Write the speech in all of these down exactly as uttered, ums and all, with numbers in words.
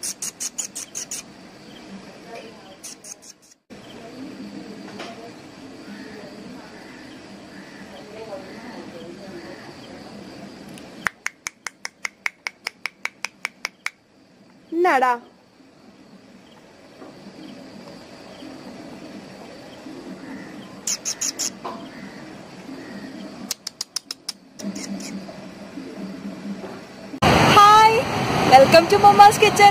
എന്നാടാ hi, welcome to Mamma's Kitchen.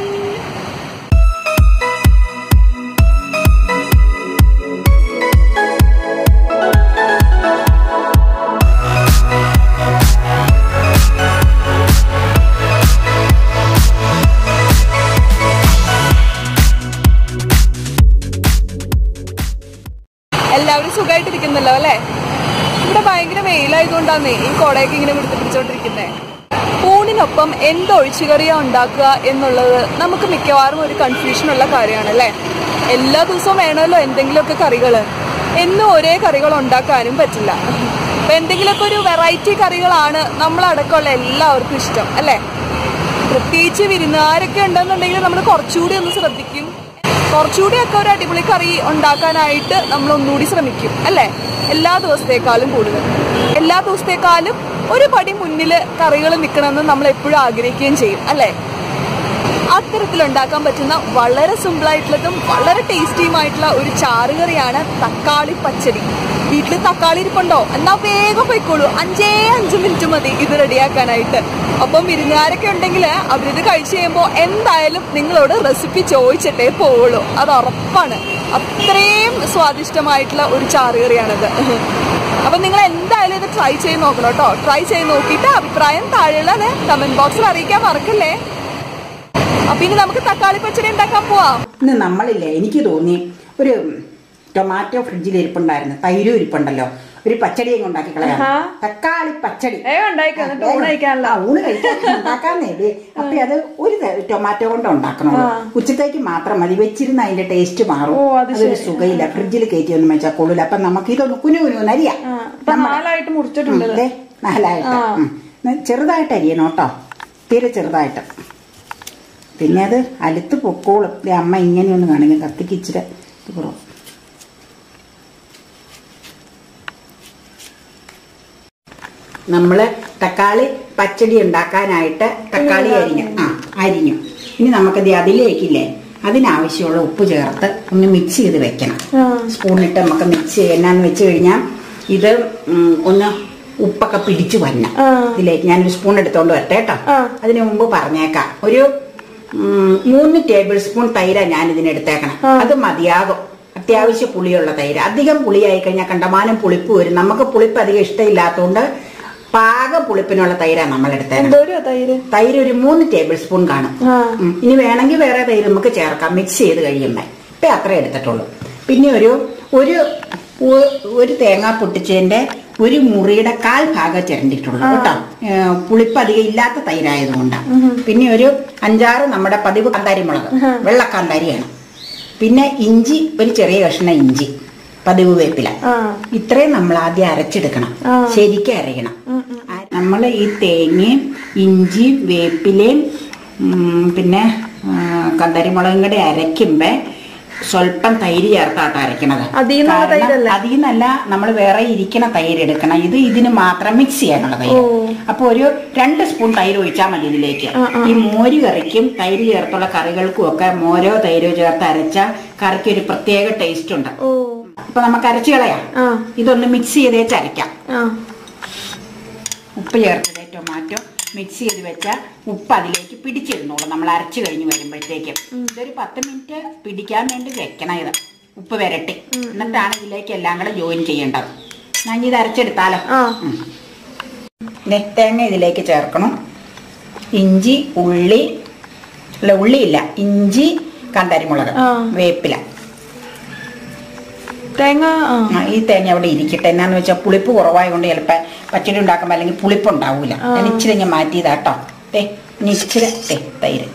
എല്ലാവരും സുഖമായിട്ടിരിക്കുന്നല്ലോ അല്ലേ? ഇവിടെ ഭയങ്കര വെയിലായതുകൊണ്ടാന്നേ ഈ കൊടയൊക്കെ ഇങ്ങനെ പിടിച്ച് പിടിച്ചോണ്ടിരിക്കുന്നേ. ഊണിനൊപ്പം എന്ത് ഒഴിച്ചുകറിയാ ഉണ്ടാക്കുക എന്നുള്ളത് നമുക്ക് മിക്കവാറും ഒരു കൺഫ്യൂഷൻ ഉള്ള കാര്യമാണ് അല്ലേ? എല്ലാ ദിവസവും വേണമല്ലോ എന്തെങ്കിലുമൊക്കെ കറികൾ. എന്നും ഒരേ കറികൾ ഉണ്ടാക്കാനും പറ്റില്ല. അപ്പൊ എന്തെങ്കിലുമൊക്കെ ഒരു വെറൈറ്റി കറികളാണ് നമ്മളടക്കമുള്ള എല്ലാവർക്കും ഇഷ്ടം അല്ലേ? പ്രത്യേകിച്ച് വിരുന്നുകാരൊക്കെ ഉണ്ടെന്നുണ്ടെങ്കിൽ നമ്മൾ കുറച്ചുകൂടി ഒന്ന് ശ്രദ്ധിക്കും. കുറച്ചുകൂടിയൊക്കെ ഒരു അടിപൊളി കറി ഉണ്ടാക്കാനായിട്ട് നമ്മൾ ഒന്നുകൂടി ശ്രമിക്കും അല്ലേ? എല്ലാ ദിവസത്തേക്കാളും കൂടുതൽ, എല്ലാ ദിവസത്തേക്കാളും ഒരു പടി മുന്നിൽ കറികൾ നിൽക്കണമെന്ന് നമ്മൾ എപ്പോഴും ആഗ്രഹിക്കുകയും ചെയ്യും അല്ലേ? അത്തരത്തിലുണ്ടാക്കാൻ പറ്റുന്ന വളരെ സിമ്പിളായിട്ടുള്ളതും വളരെ ടേസ്റ്റിയുമായിട്ടുള്ള ഒരു ചാറുകറിയാണ് തക്കാളി പച്ചടി. വീട്ടിൽ തക്കാളി ഇരിപ്പുണ്ടോ? എന്നാൽ വേഗം പോയിക്കോളൂ. അഞ്ചേ അഞ്ച് മിനിറ്റ് മതി ഇത് റെഡിയാക്കാനായിട്ട്. അപ്പം വിരുന്നുകാരൊക്കെ ഉണ്ടെങ്കിൽ അവരിത് കഴിച്ചു കഴിയുമ്പോൾ എന്തായാലും നിങ്ങളോട് റെസിപ്പി ചോദിച്ചിട്ടേ പോവുള്ളൂ. അത് ഉറപ്പാണ്. അത്രയും സ്വാദിഷ്ടമായിട്ടുള്ള ഒരു ചാറുകറിയാണിത്. അപ്പം നിങ്ങൾ എന്തായാലും ഇത് ട്രൈ ചെയ്ത് നോക്കണം കേട്ടോ. ട്രൈ ചെയ്ത് നോക്കിയിട്ട് അഭിപ്രായം താഴെയുള്ള കമന്റ് ബോക്സിൽ അറിയിക്കാൻ മറക്കല്ലേ. അപ്പൊ ഇനി നമുക്ക് തക്കാളി പച്ചടി ഉണ്ടാക്കാൻ പോവാം. ഇന്ന് നമ്മളില്ലേ, എനിക്ക് തോന്നി ഒരു ടൊമാറ്റോ ഫ്രിഡ്ജിൽ ഇരിപ്പുണ്ടായിരുന്നു, തൈരും ഇരിപ്പുണ്ടല്ലോ, ഒരു പച്ചടിയും ഉണ്ടാക്കി കളയാം. തക്കാളി പച്ചടി ഊണ് കഴിക്കാൻ ഉണ്ടാക്കാന്നേ. അപ്പൊ അത് ഒരു ടൊമാറ്റോ കൊണ്ട് ഉണ്ടാക്കണുള്ളൂ. ഉച്ചത്തേക്ക് മാത്രം മതി. വെച്ചിരുന്ന് അതിന്റെ ടേസ്റ്റ് മാറും. അതൊരു സുഖയില്ല. ഫ്രിഡ്ജിൽ കയറ്റി ഒന്നും വെച്ചാൽ കൊള്ളില്ല. അപ്പൊ നമുക്ക് ഇതൊന്ന് കുനു കുനു അരിയാം. നാലായിട്ട് മുറിച്ചിട്ടുണ്ട്. നാലായിട്ട് ചെറുതായിട്ട് അരിയണം കേട്ടോ, തീരെ ചെറുതായിട്ട്. പിന്നെ അത് അലുത്ത് പൊക്കോളും. അമ്മ ഇങ്ങനെയൊന്നും കാണിക്കും, കത്തിക്ക് ഇച്ചിരി കുറവ്. നമ്മള് തക്കാളി പച്ചടി ഉണ്ടാക്കാനായിട്ട് തക്കാളി അരിഞ്ഞു ആ അരിഞ്ഞു ഇനി നമുക്കത് അതിലേക്കില്ലേ അതിനാവശ്യമുള്ള ഉപ്പ് ചേർത്ത് ഒന്ന് മിക്സ് ചെയ്ത് വെക്കണം. സ്പൂണിട്ട് നമുക്ക് മിക്സ് ചെയ്യാന്ന് വെച്ച് കഴിഞ്ഞാൽ ഇത് ഒന്ന് ഉപ്പൊക്കെ പിടിച്ചു വരണം ഇതിലേക്ക്. ഞാനൊരു സ്പൂൺ എടുത്തോണ്ട് വരട്ടെ കേട്ടോ. അതിനു മുമ്പ് പറഞ്ഞേക്കാം, ഒരു മൂന്ന് ടേബിൾ സ്പൂൺ തൈര ഞാൻ ഇതിനെടുത്തേക്കണം. അത് മതിയാകും. അത്യാവശ്യം പുളിയുള്ള തൈര്. അധികം പുളിയായി കഴിഞ്ഞാൽ കണ്ടമാനം പുളിപ്പ് വരും. നമുക്ക് പുളിപ്പ് അധികം ഇഷ്ടമില്ലാത്തതുകൊണ്ട് പാകം പുളിപ്പിനുള്ള തൈരാണ് നമ്മൾ എടുത്തേക്കുന്നത്. തൈര് ഒരു മൂന്ന് ടേബിൾ സ്പൂൺ കാണും. ഇനി വേണമെങ്കിൽ വേറെ തൈര് നമുക്ക് ചേർക്കാം മിക്സ് ചെയ്ത് കഴിയുമ്പോൾ. ഇപ്പൊ അത്ര എടുത്തിട്ടുള്ളൂ. പിന്നെ ഒരു ഒരു ഒരു തേങ്ങ പൊട്ടിച്ചതിന്റെ ഒരു മുറിയുടെ കാൽ ഭാഗം ചിരണ്ടിട്ടുള്ളൂ കേട്ടോ. പുളിപ്പ് അധികം ഇല്ലാത്ത തൈരായതുകൊണ്ടാണ്. പിന്നെ ഒരു അഞ്ചാറ് നമ്മുടെ പതിവ് കാന്താരിമുളക്, വെള്ളക്കാന്താരിയാണ്. പിന്നെ ഇഞ്ചി, ഒരു ചെറിയ കഷ്ണം ഇഞ്ചി, പതിവ് വേപ്പില. ഇത്രയും നമ്മൾ ആദ്യം അരച്ചെടുക്കണം, ശരിക്കും അരയണം. നമ്മൾ ഈ തേങ്ങയും ഇഞ്ചിയും വേപ്പിലയും പിന്നെ കാന്താരിമുളകും കൂടെ അരയ്ക്കുമ്പോ സ്വല്പം തൈര് ചേർത്താട്ടോ അരയ്ക്കണത്. അതിൽ നിന്നല്ല നമ്മൾ വേറെ ഇരിക്കണ തൈര് എടുക്കണം. ഇത് ഇതിന് മാത്രം മിക്സ് ചെയ്യാനുള്ള തൈര്. അപ്പൊ ഒരു രണ്ട് സ്പൂൺ തൈര് ഒഴിച്ചാൽ മതി ഇതിലേക്ക്. ഈ മോര് കറിക്കും തൈര് ചേർത്തുള്ള കറികൾക്കും ഒക്കെ മോരോ തൈരോ ചേർത്ത് അരച്ച കറിക്ക് ഒരു പ്രത്യേക ടേസ്റ്റ് ഉണ്ട്. അപ്പൊ നമുക്ക് അരച്ചു കളയാം. ഇതൊന്ന് മിക്സ് ചെയ്തേച്ച് അരയ്ക്കാം. ഉപ്പ് ചേർത്തത് ടൊമാറ്റോ മിക്സ് ചെയ്ത് വെച്ചാൽ ഉപ്പ് അതിലേക്ക് പിടിച്ചിരുന്നോളൂ നമ്മൾ അരച്ചു കഴിഞ്ഞ് വരുമ്പോഴത്തേക്കും. ഇതൊരു പത്ത് മിനിറ്റ് പിടിക്കാൻ വേണ്ടി വെക്കണം. ഇത് ഉപ്പ് വരട്ടി എന്നിട്ടാണ് ഇതിലേക്ക് എല്ലാം കൂടെ ജോയിൻ ചെയ്യേണ്ടത്. ഞാൻ ഇത് അരച്ചെടുത്താലോ. തേങ്ങ ഇതിലേക്ക് ചേർക്കണം. ഇഞ്ചി, ഉള്ളി അല്ല ഉള്ളിയില്ല ഇഞ്ചി, കാന്താരിമുളക്, വേപ്പില, തേങ്ങ. ഈ തേങ്ങ അവിടെ ഇരിക്കട്ടെ. എന്നാന്ന് വെച്ചാൽ പുളിപ്പ് കുറവായത് കൊണ്ട് ചിലപ്പോൾ പച്ചടി ഉണ്ടാക്കുമ്പോൾ അല്ലെങ്കിൽ പുളിപ്പ് ഉണ്ടാവൂല. ഞാൻ ഇച്ചിരി ഞാൻ മാറ്റിയതാട്ടോ. തേ ഇനി ഇച്ചിരി തേ തൈര്.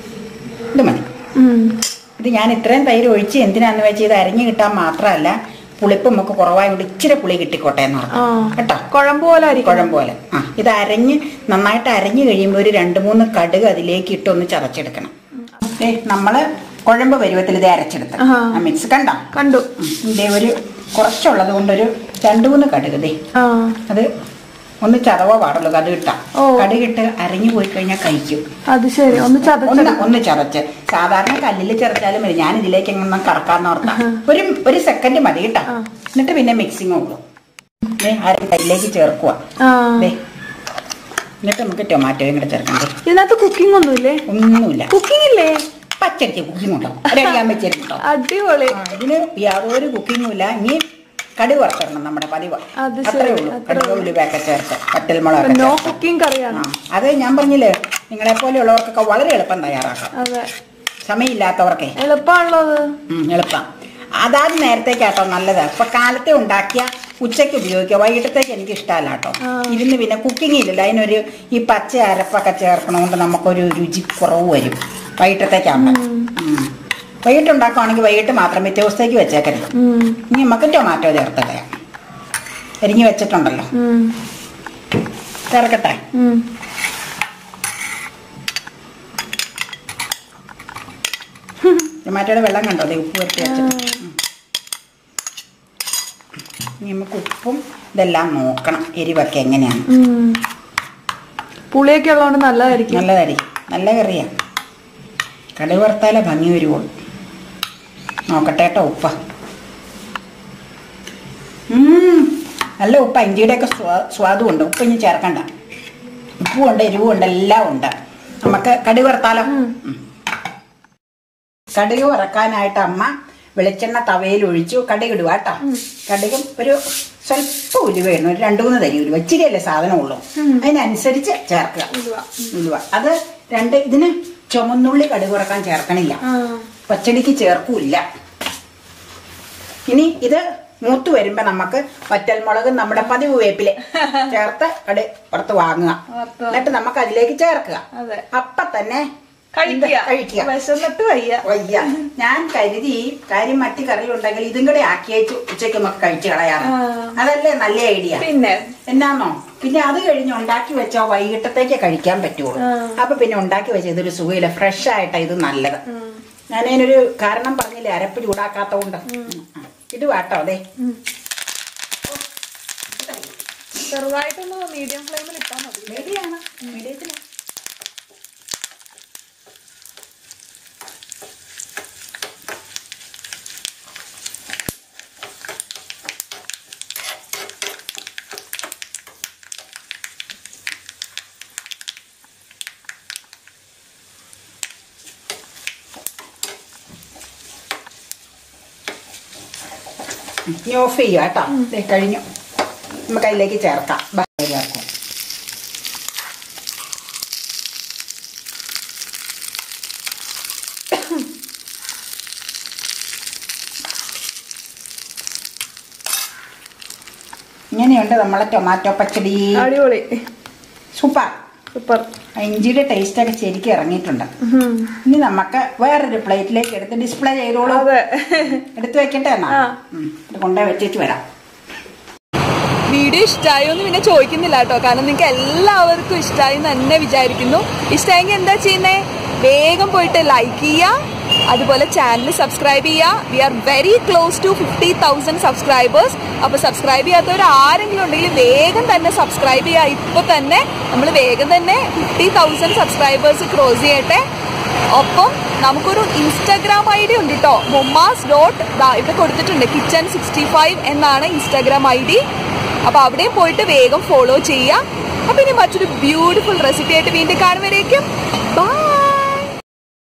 ഇത് മതി. ഇത് ഞാൻ ഇത്രയും തൈര് ഒഴിച്ച് എന്തിനാന്ന് വെച്ചാൽ ഇത് അരിഞ്ഞു കിട്ടാൻ മാത്രമല്ല പുളിപ്പ് നമുക്ക് കുറവായതുകൊണ്ട് ഇച്ചിരി പുളി കിട്ടിക്കോട്ടെ എന്ന് പറഞ്ഞു കേട്ടോ. കുഴമ്പ് പോലെ കുഴമ്പ് പോലെ. ആ ഇത് അരഞ്ഞ് നന്നായിട്ട് അരഞ്ഞു കഴിയുമ്പോൾ ഒരു രണ്ട് മൂന്ന് കടുക് അതിലേക്ക് ഇട്ട് ഒന്ന് ചതച്ചെടുക്കണം. ഏ നമ്മള് കുഴമ്പ് പരുവത്തിൽ ഇത് അരച്ചെടുത്ത് മിക്സ് കണ്ടോ? കണ്ടു. ഇതിന്റെ ഒരു കുറച്ചുള്ളത് കൊണ്ടൊരു രണ്ടു മൂന്ന് കടുക് ദേ അത് ഒന്ന് ചതവ പാടുള്ളൂ. കടുകിട്ട കടുകിട്ട് അരഞ്ഞു പോയി കഴിഞ്ഞാൽ കഴിക്കും. അത് ശരി. ഒന്ന് ഒന്ന് ഒന്ന് ചതച്ച് സാധാരണ കല്ലിൽ ചതച്ചാലും മതി. ഞാൻ ഇതിലേക്ക് എങ്ങനെ കറക്കാന്ന് ഓർത്താ ഒരു ഒരു സെക്കൻഡ് മതി കേട്ടോ. എന്നിട്ട് പിന്നെ മിക്സിങ് ഉള്ളൂ. കല്ലിലേക്ക് ചേർക്കുക. എന്നിട്ട് നമുക്ക് ടൊമാറ്റോയും കൂടെ ചേർക്കണ്ടേ. ഇതിനകത്ത് കുക്കിംഗ് ഒന്നുമില്ലേ? ഒന്നുമില്ല. കുക്കിംഗ് ഇല്ലേ? പച്ചടിച്ച് കുക്കിംഗ് ഉണ്ടോ? ഒരടിക്കാൻ വെച്ചിട്ടുണ്ടോ? അടിപൊളി. ഇതിന് യാതൊരു കുക്കിങ്ങും ഇല്ല. ഇനി കടുക് വറുത്തിടണം. നമ്മുടെ പതിവ് അത്രേ ഉള്ളൂ. കടുക് ഉലുവയൊക്കെ ചേർത്ത് വറ്റൽമുളക്. അത് ഞാൻ പറഞ്ഞില്ലേ, നിങ്ങളെ പോലെയുള്ളവർക്കൊക്കെ വളരെ എളുപ്പം തയ്യാറാക്കാം. സമയമില്ലാത്തവർക്കേ എളുപ്പമാണല്ലോ. എളുപ്പം. അതാത് നേരത്തേക്കാട്ടോ നല്ലത്. ഇപ്പൊ കാലത്തെ ഉണ്ടാക്കിയ ഉച്ചയ്ക്ക് ഉപയോഗിക്കുക. വൈകിട്ടത്തേക്ക് എനിക്ക് ഇഷ്ടമല്ല കേട്ടോ. ഇരുന്ന് പിന്നെ കുക്കിംഗ് ഇല്ലല്ലോ. അതിനൊരു ഈ പച്ച അരപ്പൊക്കെ ചേർക്കണോണ്ട് നമുക്കൊരു രുചി കുറവ് വരും വൈകിട്ടത്തേക്കാകുമ്പോ. വൈകിട്ട് ഉണ്ടാക്കുവാണെങ്കിൽ വൈകിട്ട് മാത്രം പിറ്റേ ദിവസത്തേക്ക് വെച്ചേക്കരുത്. ഇനി നമുക്ക് ടൊമാറ്റോ ചേർത്ത് കളയാം. അരിഞ്ഞു വെച്ചിട്ടുണ്ടല്ലോ, ചേർക്കട്ടെ. ടൊമാറ്റോയുടെ വെള്ളം കണ്ടോ? അതെ ഉപ്പ് വരട്ടി വെച്ചിട്ട്. ഇനി നമുക്ക് ഉപ്പും ഇതെല്ലാം നോക്കണം. എരിവൊക്കെ എങ്ങനെയാണ്. പുളിയൊക്കെ ഉള്ളതുകൊണ്ട് നല്ലതായിരിക്കും. നല്ലതായിരിക്കും. നല്ല കറിയാണ്. കടുക് വറുത്താലേ ഭംഗി വരുവോളൂ. നോക്കട്ടെ കേട്ടോ ഉപ്പ. നല്ല ഉപ്പ. ഇഞ്ചിയുടെയൊക്കെ സ്വാദും ഉണ്ട്. ഉപ്പ് ഇനി ചേർക്കണ്ട. ഉപ്പും ഉണ്ട്, എരിവും ഉണ്ട്, എല്ലാം ഉണ്ട്. നമുക്ക് കടുക് വറുത്താലോ? കടുക് വറക്കാനായിട്ട് അമ്മ വെളിച്ചെണ്ണ തവയിൽ ഒഴിച്ചു. കടുക് ഇടുക കേട്ടോ. കടുകും ഒരു സ്വല്പം ഉലുവ ഇടണം. ഒരു രണ്ടു മൂന്ന് തരി ഉലുവ. ഇച്ചിരിയല്ലേ സാധനമുള്ളൂ, അതിനനുസരിച്ച് ചേർക്കുക ഉലുവ. അത് രണ്ട് ഇതിന് ചുമന്നുള്ളി കടുക് വറക്കാൻ ചേർക്കണില്ല. പച്ചടിക്ക് ചേർക്കൂല്ല. ഇനി ഇത് മൂത്ത് വരുമ്പോ നമുക്ക് വറ്റൽമുളക് നമ്മുടെ പതിവ് വേപ്പില് ചേർത്ത് കട പുറത്ത് വാങ്ങുക. എന്നിട്ട് നമുക്ക് അതിലേക്ക് ചേർക്കുക. അപ്പൊ തന്നെ കഴിക്കുക. വയ്യ. ഞാൻ കരുതി കാര്യം മറ്റു കറി ഉണ്ടെങ്കിൽ ഇതും കൂടെ ആക്കിയേച്ചു ഉച്ചയ്ക്ക് നമുക്ക് കഴിച്ചു കളയാറ്. അതല്ലേ നല്ല ഐഡിയ. പിന്നെ എന്നാന്നോ, പിന്നെ അത് കഴിഞ്ഞ് ഉണ്ടാക്കി വെച്ചാൽ വൈകിട്ടത്തേക്ക് കഴിക്കാൻ പറ്റുള്ളൂ. അപ്പൊ പിന്നെ ഉണ്ടാക്കി വെച്ച ഇതൊരു സുഖമില്ല. ഫ്രഷ് ആയിട്ടാ ഇത് നല്ലത്. ഞാൻ അതിനൊരു കാരണം പറഞ്ഞില്ലേ, അരപ്പ് ചൂടാക്കാത്തോണ്ട്. ഇത് വാട്ടോ. അതെ ചെറുതായിട്ടൊന്ന് മീഡിയം ഫ്ലെയിമിൽ ഇട്ടാൽ മതി. മീഡിയാണ്. മീഡിയത്തില് ഇനി ഓഫ് ചെയ്യുക കേട്ടോ. കഴിഞ്ഞു. നമുക്ക് അതിലേക്ക് ചേർക്കാം. ചേർക്കും. ഇങ്ങനെയുണ്ട് നമ്മളെ ടൊമാറ്റോ പച്ചടി. അടിപൊളി. Super super. ഇഞ്ചിയുടെ ടേസ്റ്റ് ഒക്കെ ശരിക്കും ഇറങ്ങിയിട്ടുണ്ട്. ഇനി നമുക്ക് വേറൊരു പ്ലേറ്റിലേക്ക് എടുത്ത് ഡിസ്പ്ലേ ചെയ്തോളൂ. എടുത്തു വെക്കട്ടെ എന്നാ. കൊണ്ടുപോയി വെച്ചേച്ച് വരാം. വീഡിയോ ഇഷ്ടമായോ എന്ന് പിന്നെ ചോദിക്കുന്നില്ല കേട്ടോ, കാരണം നിങ്ങൾക്ക് എല്ലാവർക്കും ഇഷ്ടമായി എന്ന് തന്നെ വിചാരിക്കുന്നു. ഇഷ്ടമായെങ്കിൽ എന്താ ചെയ്യുന്നേ? വേഗം പോയിട്ട് ലൈക്ക് ചെയ്യുക, അതുപോലെ ചാനൽ സബ്സ്ക്രൈബ് ചെയ്യുക. We are very close to fifty thousand subscribers. അപ്പൊ സബ്സ്ക്രൈബ് ചെയ്യാത്തവർ ആരെങ്കിലും ഉണ്ടെങ്കിൽ വേഗം തന്നെ സബ്സ്ക്രൈബ് ചെയ്യുക. ഇപ്പൊ തന്നെ നമ്മൾ വേഗം തന്നെ ഫിഫ്റ്റി തൗസൻഡ് സബ്സ്ക്രൈബേഴ്സ് ക്രോസ് ചെയ്യട്ടെ. ഒപ്പം നമുക്കൊരു ഇൻസ്റ്റാഗ്രാം ഐ ഡി ഉണ്ട് കേട്ടോ, മൊമ്മാസ് ഡോട്ട് ഇവിടെ കൊടുത്തിട്ടുണ്ട്, കിച്ചൺ സിക്സ്റ്റി ഫൈവ് എന്നാണ് ഇൻസ്റ്റാഗ്രാം ഐ ഡി. അപ്പൊ അവിടെയും പോയിട്ട് വേഗം ഫോളോ ചെയ്യുക. അപ്പൊ ഇനി മറ്റൊരു ബ്യൂട്ടിഫുൾ റെസിപ്പി ആയിട്ട് വീണ്ടും കാണുമ്പോഴേക്കും ബൈ.